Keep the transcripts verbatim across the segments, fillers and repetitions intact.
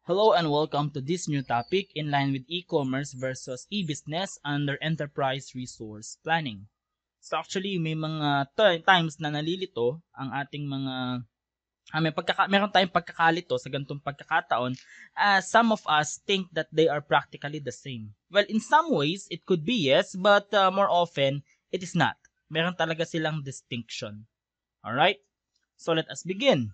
Hello and welcome to this new topic in line with e-commerce versus e-business under enterprise resource planning. So actually may mga times na nalilito ang ating mga ah, may pagkaka meron tayong pagkakalito sa ganitong pagkakataon as some of us think that they are practically the same. Well, in some ways it could be yes, but uh, more often it is not. Meron talaga silang distinction. Alright? So let us begin.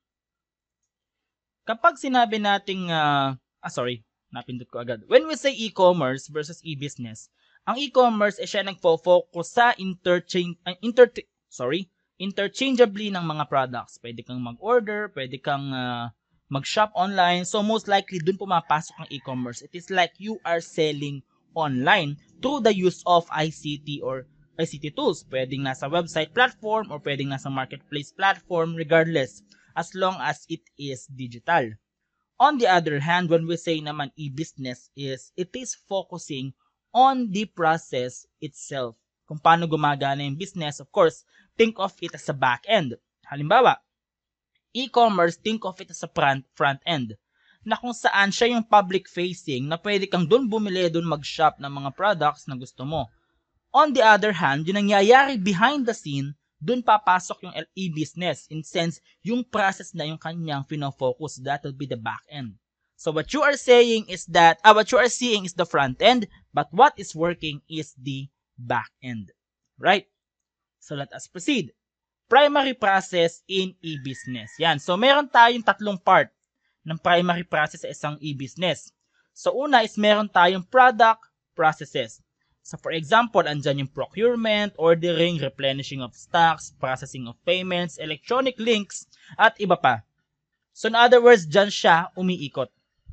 Kapag sinabi nating, uh, ah sorry, napindot ko agad. When we say e-commerce versus e-business, ang e-commerce ay siya nagfo-focus sa interchange, uh, inter sorry, interchangeably ng mga products. Pwede kang mag-order, pwede kang uh, mag-shop online. So most likely, dun pumapasok ang e-commerce. It is like you are selling online through the use of I C T or I C T tools. Pwedeng nasa website platform or pwedeng nasa marketplace platform, regardless, as long as it is digital. On the other hand, when we say naman e-business is, it is focusing on the process itself. Kung paano gumagana yung business, of course, think of it as a back end. Halimbawa, e-commerce, think of it as a front, front end, na kung saan siya yung public facing na pwede kang doon bumili, doon mag-shop ng mga products na gusto mo. On the other hand, yung nangyayari behind the scene, dun papasok yung e-business. In sense, yung process na yung kanyang pinofocus, that will be the back end. So what you are saying is that, uh, what you are seeing is the front end, but what is working is the back end. Right? So let us proceed. Primary process in e-business. Yan. So meron tayong tatlong part ng primary process sa isang e-business. So una is meron tayong product processes. So for example, andyan yung procurement, ordering, replenishing of stocks, processing of payments, electronic links, at iba pa. So in other words, dyan siya umiikot.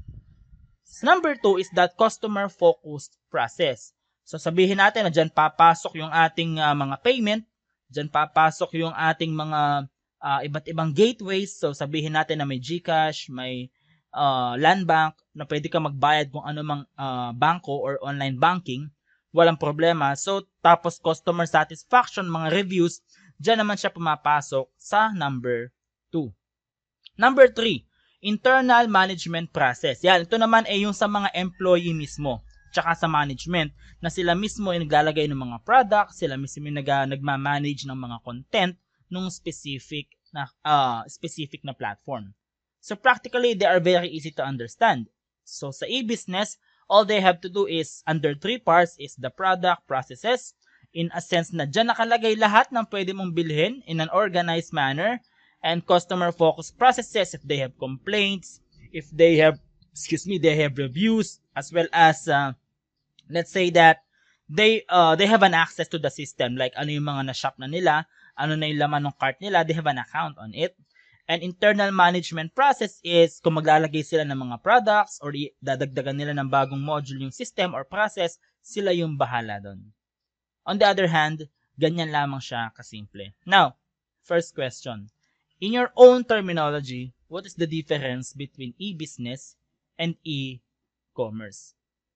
So number two is that customer-focused process. So sabihin natin na dyan papasok yung ating uh, mga payment, dyan papasok yung ating mga uh, iba't ibang gateways. So sabihin natin na may GCash, may uh, Land Bank, na pwede ka magbayad kung ano mang uh, bangko or online banking. Walang problema. So, tapos customer satisfaction, mga reviews, dyan naman siya pumapasok sa number two. Number three, internal management process. Yan, ito naman ay yung sa mga employee mismo, tsaka sa management, na sila mismo ay naglalagay ng mga products, sila mismo ay nag, nagmamanage ng mga content nung specific na, uh, specific na platform. So, practically, they are very easy to understand. So, sa e-business, all they have to do is, under three parts, is the product processes. In a sense na dyan nakalagay lahat ng pwede mong bilhin in an organized manner. And customer-focused processes, if they have complaints, if they have, excuse me, they have reviews, as well as, uh, let's say that, they uh, they have an access to the system. Like, ano yung mga na-shop na nila, ano na yung laman ng cart nila, they have an account on it. And internal management process is kung maglalagay sila ng mga products or dadagdagan nila ng bagong module yung system or process, sila yung bahala doon. On the other hand, ganyan lamang siya kasimple. Now, first question. In your own terminology, what is the difference between e-business and e-commerce?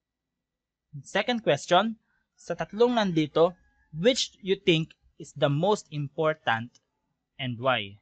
Second question, sa tatlong nandito, which you think is the most important and why?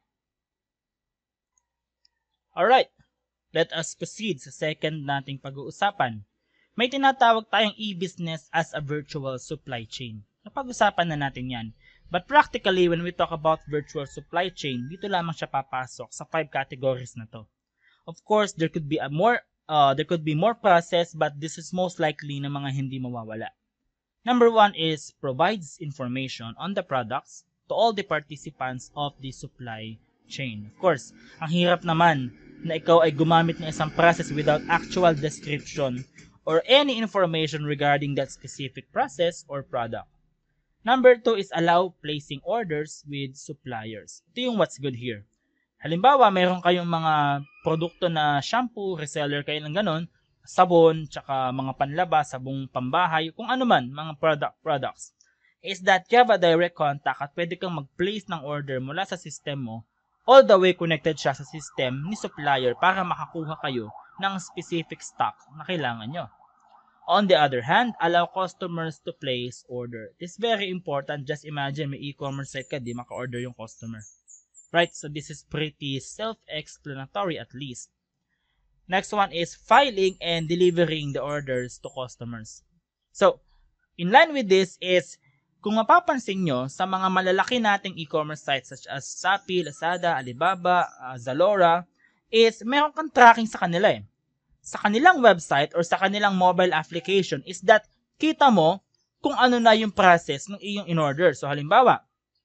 Alright, let us proceed sa second nating pag-uusapan. May tinatawag tayong e-business as a virtual supply chain. Napag-usapan na natin yan. But practically, when we talk about virtual supply chain, dito lamang siya papasok sa five categories na to. Of course, there could be a more uh, there could be more process, but this is most likely na mga hindi mawawala. Number one is provides information on the products to all the participants of the supply chain. Of course, ang hirap naman na ikaw ay gumamit ng isang process without actual description or any information regarding that specific process or product. Number two is allow placing orders with suppliers. Ito yung what's good here. Halimbawa, mayroon kayong mga produkto na shampoo, reseller kayo ng ganon, sabon, tsaka mga panlabas, sabong pambahay, kung ano man, mga product products. Is that you have a direct contact at pwede kang mag-place ng order mula sa system mo all the way connected siya sa system ni supplier para makakuha kayo ng specific stock na kailangan nyo. On the other hand, allow customers to place order. This is very important. Just imagine may e-commerce site ka, di maka-order yung customer. Right? So this is pretty self-explanatory at least. Next one is filing and delivering the orders to customers. So, in line with this is, kung mapapansin nyo, sa mga malalaki nating e-commerce sites such as Shopee, Lazada, Alibaba, uh, Zalora, is meron kang tracking sa kanila eh. Sa kanilang website or sa kanilang mobile application is that kita mo kung ano na yung process ng iyong in-order. So, halimbawa,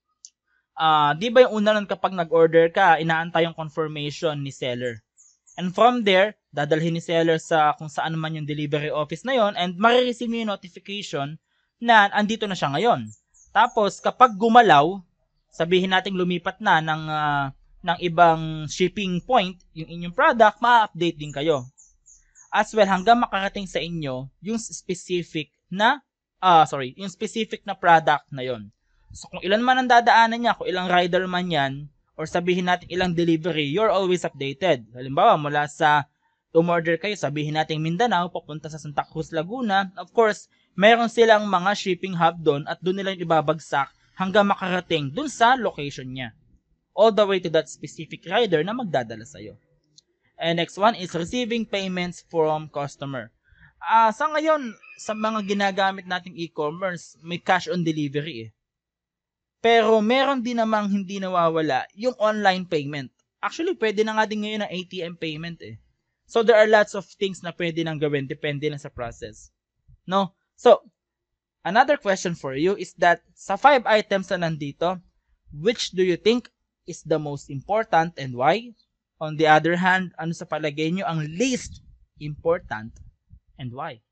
uh, di ba yung una nun kapag nag-order ka, inaantay yung confirmation ni seller. And from there, dadalhin ni seller sa kung saan man yung delivery office na yon and marireceive mo yung notification na andito na siya ngayon. Tapos, kapag gumalaw, sabihin natin lumipat na ng, uh, ng ibang shipping point, yung inyong product, ma-update din kayo. As well, hanggang makarating sa inyo yung specific na, uh, sorry, yung specific na product na yon. So, kung ilan man ang dadaanan niya, kung ilang rider man yan, or sabihin natin ilang delivery, you're always updated. Halimbawa, mula sa umorder kayo, sabihin natin Mindanao, papunta sa Santa Cruz, Laguna. Of course, meron silang mga shipping hub doon at doon nila ibabagsak hanggang makarating doon sa location niya. All the way to that specific rider na magdadala sa'yo. And next one is receiving payments from customer. Uh, sa ngayon, sa mga ginagamit nating e-commerce, may cash on delivery eh. Pero meron din namang hindi nawawala yung online payment. Actually, pwede na nga din ngayon ang A T M payment eh. So, there are lots of things na pwede nang gawin depende lang sa process. No? So, another question for you is that sa five items na nandito, which do you think is the most important and why? On the other hand, ano sa palagay nyo ang least important and why?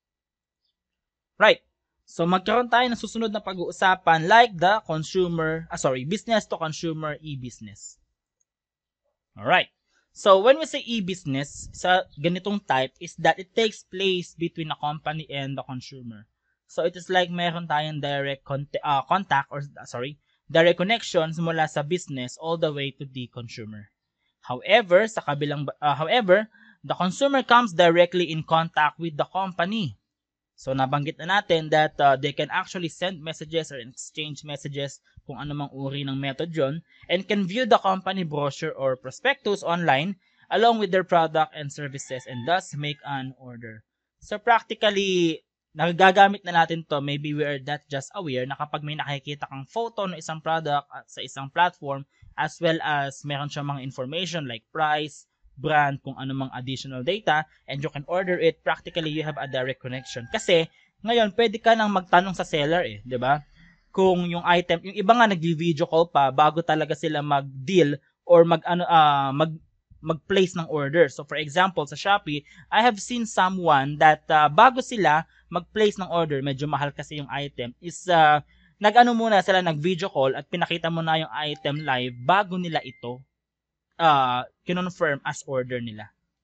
Right. So, magkaroon tayo ng susunod na pag-uusapan like the consumer, ah, sorry, business to consumer e-business. Alright. So, when we say e-business, sa ganitong type is that it takes place between a company and the consumer. So, it is like meron tayong direct contact, uh, contact or, uh, sorry, direct connections mula sa business all the way to the consumer. However, sa kabilang, uh, however, the consumer comes directly in contact with the company. So, nabanggit na natin that uh, they can actually send messages or exchange messages kung ano mang uri ng method yun and can view the company brochure or prospectus online along with their product and services and thus make an order. So, practically, nagagamit na natin to, maybe we are not just aware na kapag may nakikita kang photo ng isang product at sa isang platform as well as meron siyang mga information like price, brand, kung ano mang additional data, and you can order it, practically you have a direct connection. Kasi, ngayon, pwede ka nang magtanong sa seller eh, di ba? Kung yung item, yung iba nga nag-video call pa bago talaga sila mag-deal or mag, ano, uh, mag, mag-place ng order. So, for example, sa Shopee, I have seen someone that uh, bago sila mag-place ng order, medyo mahal kasi yung item, is uh, nag-ano muna sila, nag-video call at pinakita mo na yung item live bago nila ito Uh, kinonfirm as order nila.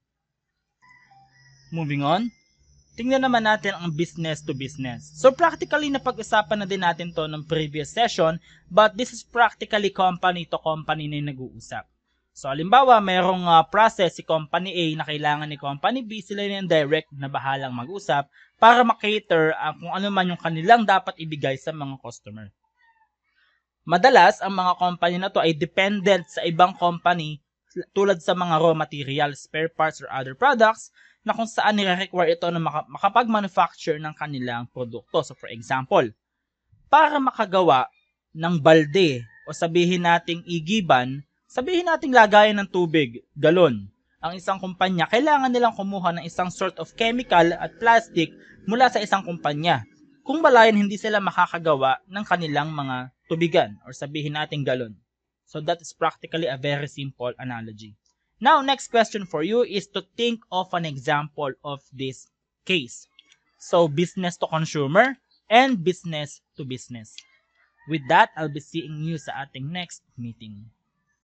Moving on, tingnan naman natin ang business to business. So practically napag-usapan na din natin to ng previous session, but this is practically company to company na nag-uusap. So halimbawa, merong uh, process si company A na kailangan ni company B, sila yung direct na bahalang mag-usap para makater uh, kung ano man yung kanilang dapat ibigay sa mga customer. Madalas, ang mga company na to ay dependent sa ibang company tulad sa mga raw materials, spare parts, or other products na kung saan nire-require ito na makapag-manufacture ng kanilang produkto. So for example, para makagawa ng balde o sabihin nating igiban, sabihin nating lagayan ng tubig, galon, ang isang kumpanya, kailangan nilang kumuha ng isang sort of chemical at plastic mula sa isang kumpanya. Kung balayan, hindi sila makakagawa ng kanilang mga tubigan or sabihin nating galon. So that is practically a very simple analogy. Now, next question for you is to think of an example of this case. So, business to consumer and business to business. With that, I'll be seeing you sa ating next meeting.